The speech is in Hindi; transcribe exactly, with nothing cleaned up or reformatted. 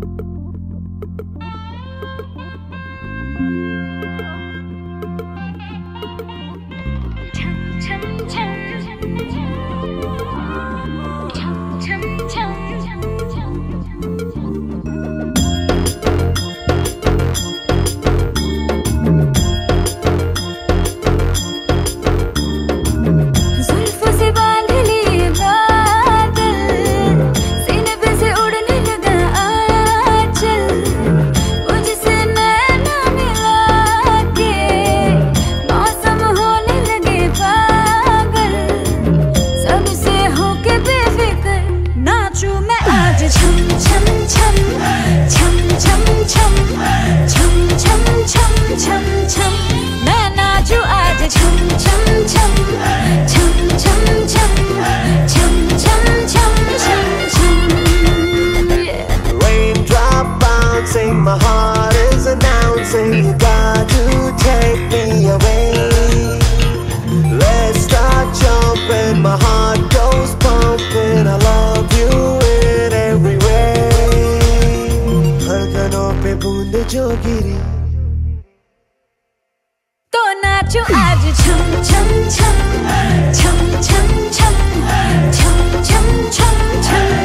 My heart is announcing you got to take me away. Let's start jumping, my heart goes pumping. I love you in every way. धड़कनों पे बूंद जो गिरी तो नाचो आज छम छम छम छम छम छम छम छम छम छम